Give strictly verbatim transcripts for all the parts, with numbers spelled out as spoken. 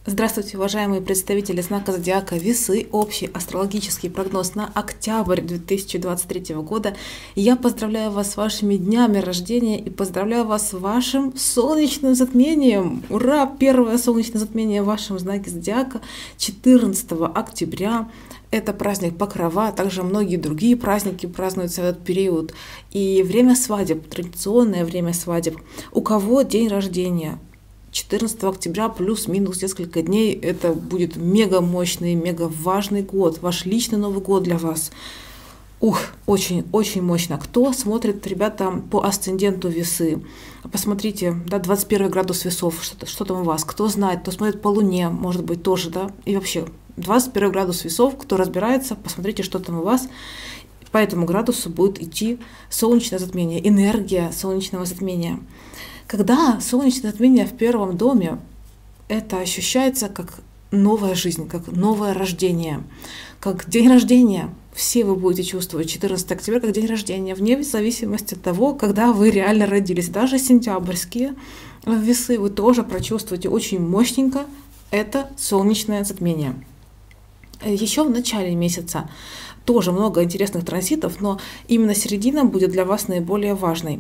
Здравствуйте, уважаемые представители знака зодиака Весы, общий астрологический прогноз на октябрь две тысячи двадцать третьего года. Я поздравляю вас с вашими днями рождения и поздравляю вас с вашим солнечным затмением. Ура! Первое солнечное затмение в вашем знаке зодиака четырнадцатого октября. Это праздник Покрова, также многие другие праздники празднуются в этот период. И время свадеб, традиционное время свадеб. У кого день рождения четырнадцатого октября плюс-минус несколько дней, это будет мега мощный, мега важный год, ваш личный Новый год для вас. Ух, очень-очень мощно. Кто смотрит, ребята, по асценденту Весы? Посмотрите, да, двадцать первый градус Весов, что, что там у вас? Кто знает, кто смотрит по Луне, может быть, тоже, да? И вообще, двадцать первый градус Весов, кто разбирается, посмотрите, что там у вас. По этому градусу будет идти солнечное затмение, энергия солнечного затмения. Когда солнечное затмение в первом доме, это ощущается как новая жизнь, как новое рождение, как день рождения. Все вы будете чувствовать четырнадцатого октября как день рождения, вне зависимости от того, когда вы реально родились. Даже сентябрьские весы вы тоже прочувствуете очень мощненько. Это солнечное затмение. Еще в начале месяца тоже много интересных транзитов, но именно середина будет для вас наиболее важной.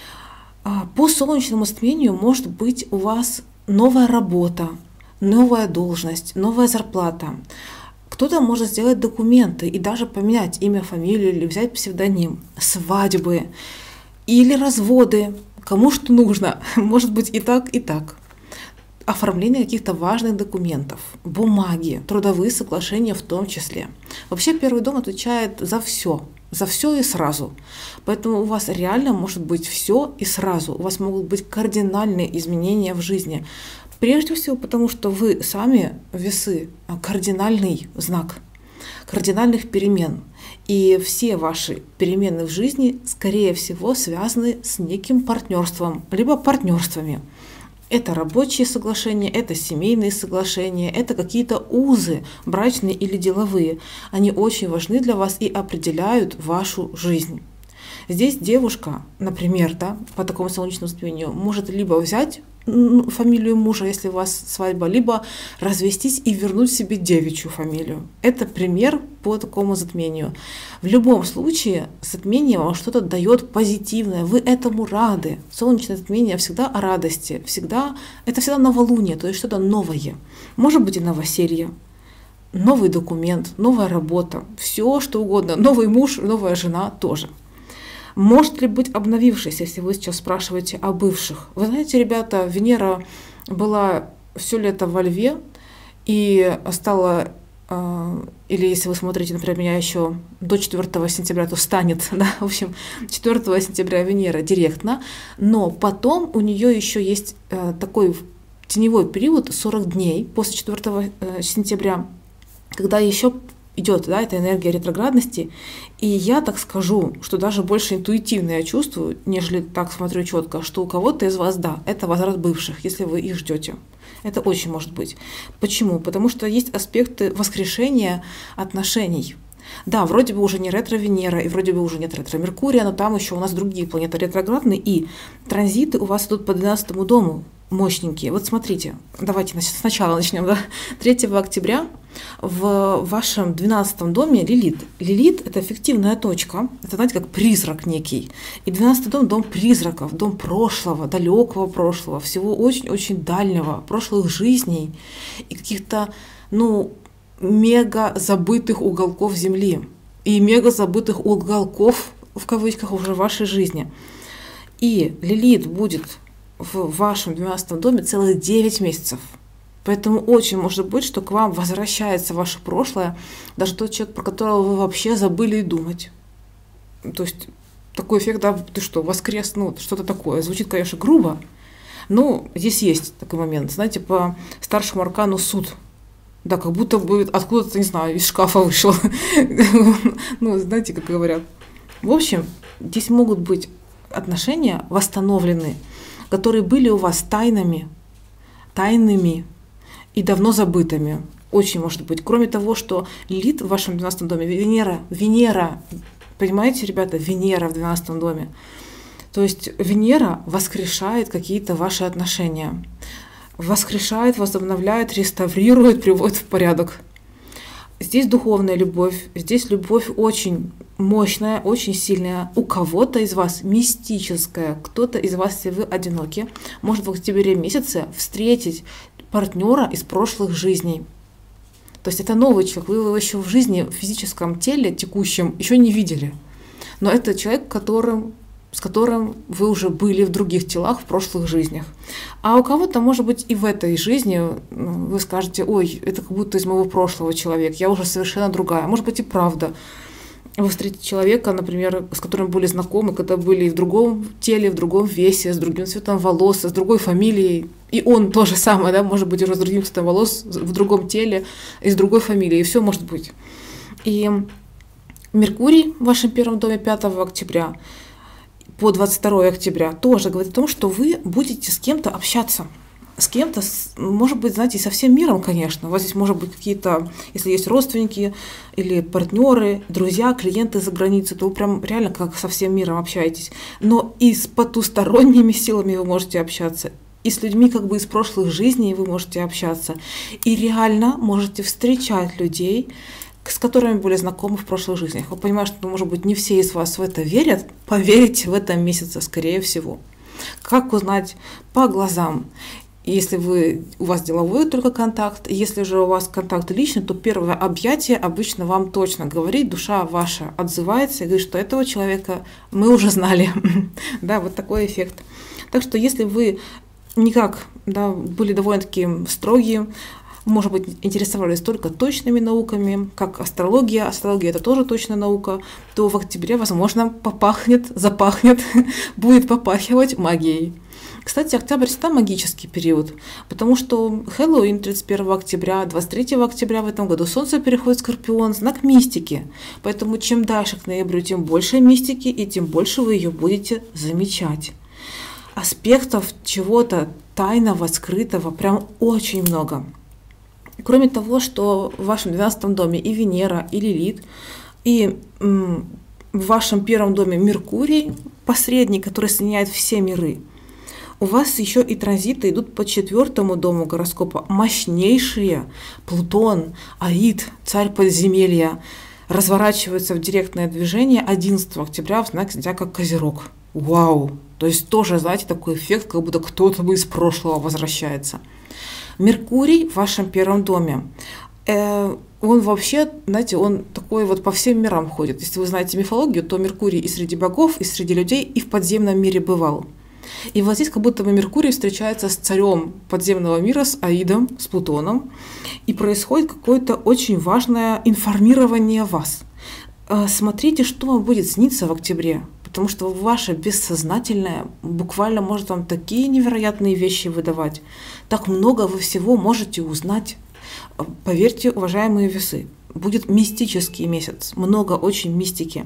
По солнечному затмению может быть у вас новая работа, новая должность, новая зарплата. Кто-то может сделать документы и даже поменять имя, фамилию или взять псевдоним, свадьбы или разводы, кому что нужно, может быть и так, и так. Оформление каких-то важных документов, бумаги, трудовые соглашения в том числе. Вообще первый дом отвечает за все. За все и сразу. Поэтому у вас реально может быть все и сразу. У вас могут быть кардинальные изменения в жизни. Прежде всего потому, что вы сами, весы, кардинальный знак кардинальных перемен. И все ваши перемены в жизни, скорее всего, связаны с неким партнерством, либо партнерствами. Это рабочие соглашения, это семейные соглашения, это какие-то узы, брачные или деловые. Они очень важны для вас и определяют вашу жизнь. Здесь девушка, например, да, по такому солнечному затмению, может либо взять фамилию мужа, если у вас свадьба, либо развестись и вернуть себе девичью фамилию. Это пример по такому затмению. В любом случае, затмение вам что-то дает позитивное, вы этому рады. Солнечное затмение всегда о радости, всегда, это всегда новолуние, то есть что-то новое. Может быть и новоселье, новый документ, новая работа, все что угодно, новый муж, новая жена тоже. Может ли быть обновившись, если вы сейчас спрашиваете о бывших? Вы знаете, ребята, Венера была все лето во Льве и стала, или если вы смотрите, например, меня еще до четвёртого сентября, то станет, да, в общем, четвёртого сентября Венера директно, но потом у нее еще есть такой теневой период, сорок дней после четвёртого сентября, когда еще идет, да, эта энергия ретроградности, и я так скажу, что даже больше интуитивно я чувствую, нежели так смотрю четко, что у кого-то из вас, да, это возврат бывших, если вы их ждете. Это очень может быть. Почему? Потому что есть аспекты воскрешения отношений. Да, вроде бы уже не ретро-Венера, и вроде бы уже нет ретро-Меркурия, но там еще у нас другие планеты ретроградные, и транзиты у вас идут по двенадцатому дому мощненькие. Вот смотрите, давайте сначала начнем. Да? третьего октября в вашем двенадцатом доме Лилит. Лилит — это фиктивная точка, это, знаете, как призрак некий. И двенадцатый дом — дом призраков, дом прошлого, далекого прошлого, всего очень-очень дальнего, прошлых жизней и каких-то, ну, мега забытых уголков Земли и мега забытых уголков, в кавычках, уже в вашей жизни. И Лилит будет в вашем двенадцатом доме целых девять месяцев. Поэтому очень может быть, что к вам возвращается ваше прошлое, даже тот человек, про которого вы вообще забыли думать. То есть такой эффект, да, ты что, воскрес, ну, что-то такое. Звучит, конечно, грубо, но здесь есть такой момент. Знаете, по старшему аркану суд. Да, как будто бы откуда-то, не знаю, из шкафа вышел. Ну, знаете, как говорят. В общем, здесь могут быть отношения восстановлены, которые были у вас тайнами, тайными и давно забытыми. Очень может быть. Кроме того, что Лилит в вашем двенадцатом доме, Венера, Венера, понимаете, ребята, Венера в двенадцатом доме. То есть Венера воскрешает какие-то ваши отношения. воскрешает, возобновляет, реставрирует, приводит в порядок. Здесь духовная любовь, здесь любовь очень мощная, очень сильная. У кого-то из вас мистическая, кто-то из вас, если вы одиноки, может в октябре месяце встретить партнера из прошлых жизней. То есть это новый человек, вы его еще в жизни, в физическом теле текущем еще не видели. Но это человек, которым, с которым вы уже были в других телах в прошлых жизнях. А у кого-то, может быть, и в этой жизни вы скажете: ой, это как будто из моего прошлого человек, я уже совершенно другая. Может быть, и правда. Вы встретите человека, например, с которым были знакомы, когда были в другом теле, в другом весе, с другим цветом волос, с другой фамилией. И он то же самое, да, может быть, уже с другим цветом волос, в другом теле и с другой фамилией. И все может быть. И Меркурий в вашем первом доме пятого октября по двадцать второе октября тоже говорит о том, что вы будете с кем-то общаться. С кем-то, может быть, знаете, со всем миром, конечно. У вас здесь может быть какие-то, если есть родственники или партнеры, друзья, клиенты за границей, то вы прям реально как со всем миром общаетесь. Но и с потусторонними силами вы можете общаться, и с людьми как бы из прошлых жизней вы можете общаться. И реально можете встречать людей, с которыми были знакомы в прошлых жизнях. Вы понимаете, что, может быть, не все из вас в это верят, поверите в этом месяце, скорее всего. Как узнать? По глазам. Если вы, у вас деловой только контакт, если же у вас контакт личный, то первое объятие обычно вам точно говорит, душа ваша отзывается и говорит, что этого человека мы уже знали. Да, вот такой эффект. Так что если вы никак, да, были довольно-таки строгие, может быть, интересовались только точными науками, как астрология, астрология это тоже точная наука, то в октябре, возможно, попахнет, запахнет, будет попахивать магией. Кстати, октябрь всегда магический период, потому что Хэллоуин тридцать первого октября, двадцать третьего октября в этом году Солнце переходит в Скорпион, знак мистики. Поэтому чем дальше к ноябрю, тем больше мистики, и тем больше вы ее будете замечать. Аспектов чего-то тайного, скрытого прям очень много. Кроме того, что в вашем двенадцатом доме и Венера, и Лилит, и м, в вашем первом доме Меркурий, посредник, который соединяет все миры, у вас еще и транзиты идут по четвертому дому гороскопа, мощнейшие. Плутон, Аид, царь подземелья, разворачиваются в директное движение одиннадцатого октября в знак зодиака Козерог. Вау! То есть тоже, знаете, такой эффект, как будто кто-то бы из прошлого возвращается. Меркурий в вашем первом доме. Э, он вообще, знаете, он такой вот по всем мирам ходит. Если вы знаете мифологию, то Меркурий и среди богов, и среди людей, и в подземном мире бывал. И вот здесь как будто бы Меркурий встречается с царем подземного мира, с Аидом, с Плутоном, и происходит какое-то очень важное информирование вас. Смотрите, что вам будет сниться в октябре, потому что ваше бессознательное буквально может вам такие невероятные вещи выдавать. Так много вы всего можете узнать. Поверьте, уважаемые весы, будет мистический месяц, много очень мистики.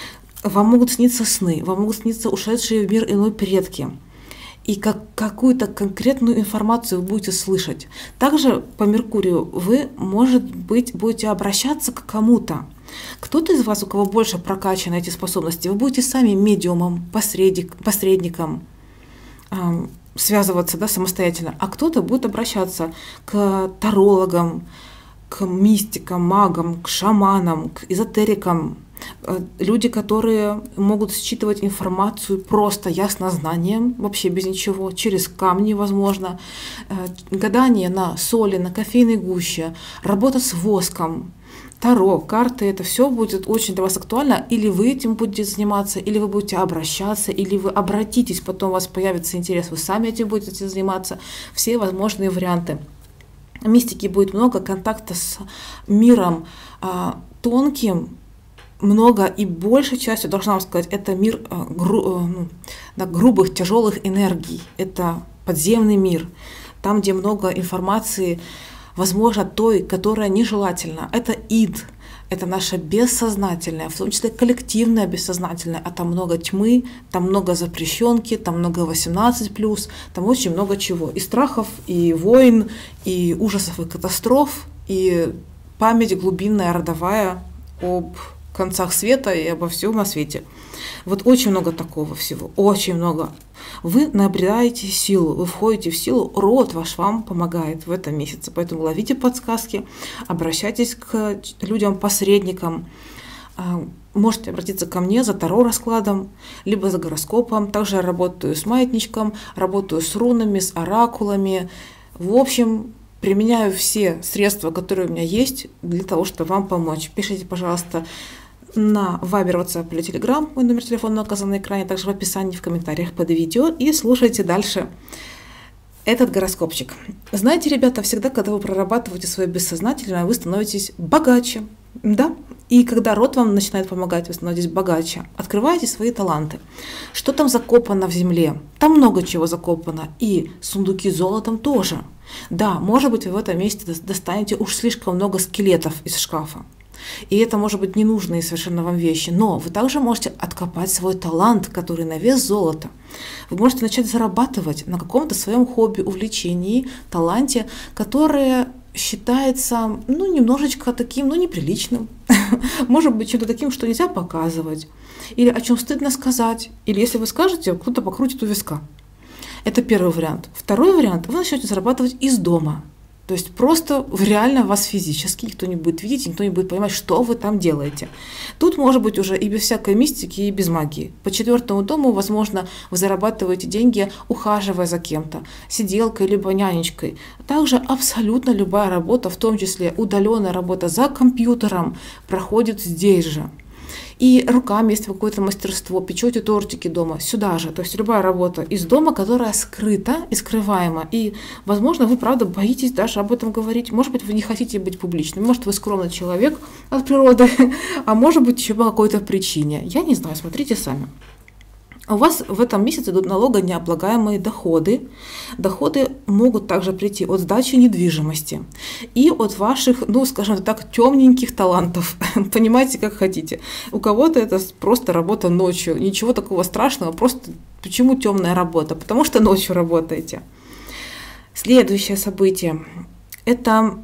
Вам могут сниться сны, вам могут сниться ушедшие в мир иной предки. И как, какую-то конкретную информацию вы будете слышать. Также по Меркурию вы, может быть, будете обращаться к кому-то. Кто-то из вас, у кого больше прокачаны эти способности, вы будете сами медиумом, посредник, посредником э, связываться, да, самостоятельно. А кто-то будет обращаться к тарологам, к мистикам, магам, к шаманам, к эзотерикам. Люди, которые могут считывать информацию просто яснознанием, вообще без ничего, через камни, возможно, гадание на соли, на кофейной гуще, работа с воском, таро, карты, это все будет очень для вас актуально. Или вы этим будете заниматься, или вы будете обращаться, или вы обратитесь, потом у вас появится интерес, вы сами этим будете заниматься. Все возможные варианты. Мистики будет много, контакта с миром а, тонким, много и большей частью, должна вам сказать, это мир а, гру, ну, да, грубых, тяжелых энергий. Это подземный мир, там, где много информации, возможно, той, которая нежелательна. Это ид, это наше бессознательное, в том числе коллективное бессознательное. А там много тьмы, там много запрещенки, там много восемнадцать плюс, там очень много чего. И страхов, и войн, и ужасов, и катастроф, и память глубинная, родовая об концах света и обо всем на свете. Вот очень много такого всего, очень много. Вы набираете силу, вы входите в силу, род ваш вам помогает в этом месяце. Поэтому ловите подсказки, обращайтесь к людям-посредникам. Можете обратиться ко мне за таро-раскладом, либо за гороскопом. Также я работаю с маятничком, работаю с рунами, с оракулами. В общем, применяю все средства, которые у меня есть, для того, чтобы вам помочь. Пишите, пожалуйста, на Viber, WhatsApp или Telegram. Мой номер телефона указан на экране, также в описании, в комментариях под видео. И слушайте дальше этот гороскопчик. Знаете, ребята, всегда, когда вы прорабатываете свое бессознательное, вы становитесь богаче. Да? И когда род вам начинает помогать, вы становитесь богаче. Открываете свои таланты. Что там закопано в земле? Там много чего закопано. И сундуки с золотом тоже. Да, может быть, вы в этом месте достанете уж слишком много скелетов из шкафа. И это может быть ненужные совершенно вам вещи. Но вы также можете откопать свой талант, который на вес золота. Вы можете начать зарабатывать на каком-то своем хобби, увлечении, таланте, которое считается, ну, немножечко таким, ну, неприличным. Может быть, чем-то таким, что нельзя показывать. Или о чем стыдно сказать. Или если вы скажете, кто-то покрутит у виска. Это первый вариант. Второй вариант. Вы начнете зарабатывать из дома. То есть просто реально вас физически никто не будет видеть, никто не будет понимать, что вы там делаете. Тут может быть уже и без всякой мистики, и без магии. По четвертому дому, возможно, вы зарабатываете деньги, ухаживая за кем-то, сиделкой либо нянечкой. Также абсолютно любая работа, в том числе удаленная работа за компьютером, проходит здесь же. И руками, если какое-то мастерство, печете тортики дома, сюда же. То есть любая работа из дома, которая скрыта и скрываема. И, возможно, вы, правда, боитесь даже об этом говорить. Может быть, вы не хотите быть публичным. Может, вы скромный человек от природы, а может быть, еще по какой-то причине. Я не знаю, смотрите сами. У вас в этом месяце идут налогонеоблагаемые доходы. Доходы могут также прийти от сдачи недвижимости и от ваших, ну, скажем так, темненьких талантов. Понимаете, как хотите. У кого-то это просто работа ночью. Ничего такого страшного. Просто почему темная работа? Потому что ночью работаете. Следующее событие – это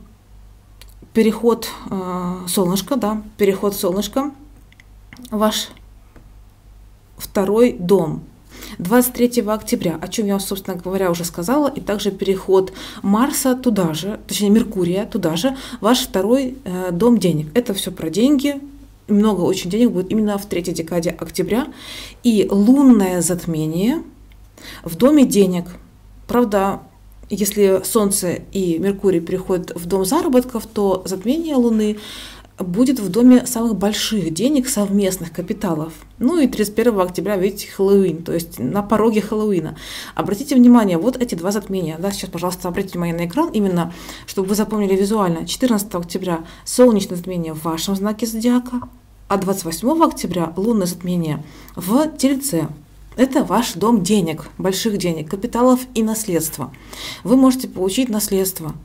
переход э, солнышка, да, переход солнышка. Ваш второй дом. двадцать третьего октября, о чем я вам, собственно говоря, уже сказала, и также переход Марса туда же, точнее Меркурия туда же, ваш второй э, дом денег. Это все про деньги, много очень денег будет именно в третьей декаде октября. И лунное затмение в доме денег. Правда, если Солнце и Меркурий переходят в дом заработков, то затмение Луны будет в доме самых больших денег, совместных капиталов. Ну и тридцать первого октября, видите, Хэллоуин, то есть на пороге Хэллоуина. Обратите внимание, вот эти два затмения. Да, сейчас, пожалуйста, обратите внимание на экран, именно, чтобы вы запомнили визуально. четырнадцатого октября солнечное затмение в вашем знаке зодиака, а двадцать восьмого октября лунное затмение в Тельце. Это ваш дом денег, больших денег, капиталов и наследства. Вы можете получить наследство,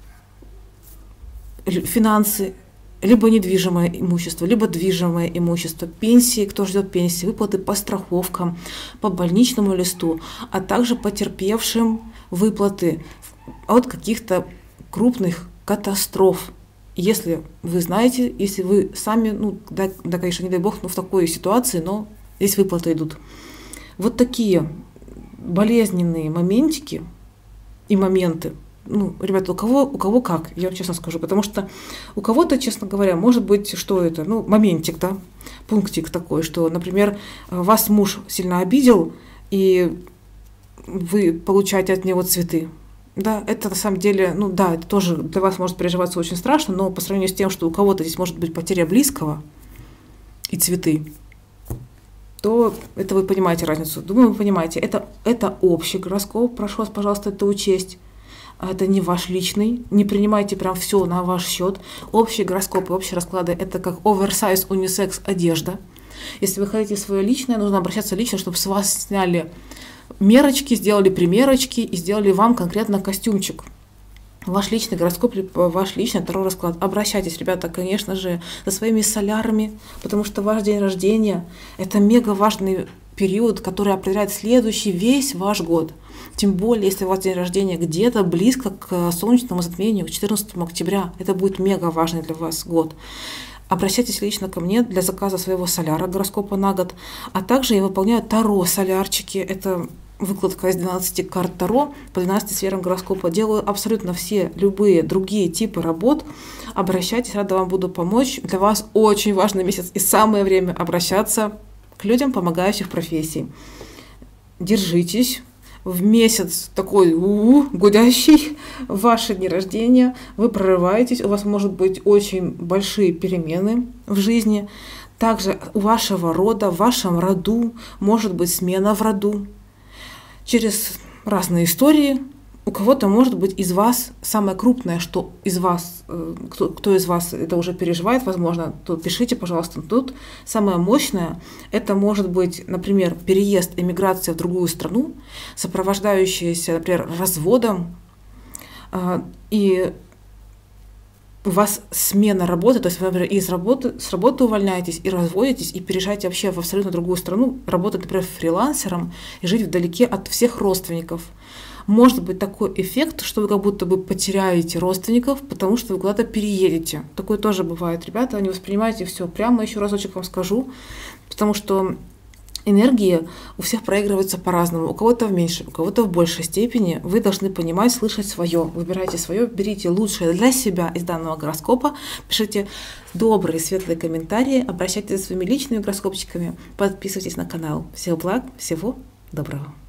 финансы, либо недвижимое имущество, либо движимое имущество, пенсии, кто ждет пенсии, выплаты по страховкам, по больничному листу, а также потерпевшим выплаты от каких-то крупных катастроф. Если вы знаете, если вы сами, ну, да, да, конечно, не дай бог, но в такой ситуации, но здесь выплаты идут. Вот такие болезненные моментики и моменты. Ну, ребята, у кого, у кого как, я вам честно скажу, потому что у кого-то, честно говоря, может быть, что это, ну, моментик, да, пунктик такой, что, например, вас муж сильно обидел, и вы получаете от него цветы. Да, это на самом деле, ну да, это тоже для вас может переживаться очень страшно, но по сравнению с тем, что у кого-то здесь может быть потеря близкого и цветы, то это вы понимаете разницу. Думаю, вы понимаете, это, это общий гороскоп, прошу вас, пожалуйста, это учесть. Это не ваш личный, не принимайте прям все на ваш счет. Общие гороскопы, общие расклады – это как оверсайз, унисекс одежда. Если вы хотите свое личное, нужно обращаться лично, чтобы с вас сняли мерочки, сделали примерочки и сделали вам конкретно костюмчик. Ваш личный гороскоп, ваш личный второй расклад. Обращайтесь, ребята, конечно же, за своими солярами, потому что ваш день рождения – это мега важный период, который определяет следующий весь ваш год. Тем более, если у вас день рождения где-то близко к солнечному затмению, к четырнадцатому октября, это будет мега важный для вас год. обращайтесь лично ко мне для заказа своего соляра гороскопа на год, а также я выполняю Таро солярчики. Это выкладка из двенадцати карт Таро по двенадцати сферам гороскопа. Делаю абсолютно все, любые другие типы работ. Обращайтесь, рада вам буду помочь. Для вас очень важный месяц и самое время обращаться к людям, помогающих профессий. Держитесь. В месяц такой у-у, гудящий, в ваши дни рождения, вы прорываетесь, у вас может быть очень большие перемены в жизни. Также у вашего рода, в вашем роду может быть смена в роду. Через разные истории у кого-то может быть из вас самое крупное, что из вас, кто, кто из вас это уже переживает, возможно, то пишите, пожалуйста. Тут самое мощное, это может быть, например, переезд, эмиграция в другую страну, сопровождающаяся, например, разводом, и у вас смена работы, то есть вы, например, из работы, с работы увольняетесь и разводитесь, и переезжаете вообще в абсолютно другую страну, работать, например, фрилансером и жить вдалеке от всех родственников. Может быть такой эффект, что вы как будто бы потеряете родственников, потому что вы куда-то переедете. Такое тоже бывает, ребята, не воспринимайте все прямо, еще разочек вам скажу, потому что энергии у всех проигрываются по-разному. У кого-то в меньшей, у кого-то в большей степени. Вы должны понимать, слышать свое. Выбирайте свое, берите лучшее для себя из данного гороскопа, пишите добрые, светлые комментарии, обращайтесь за своими личными гороскопчиками, подписывайтесь на канал. Всех благ, всего доброго.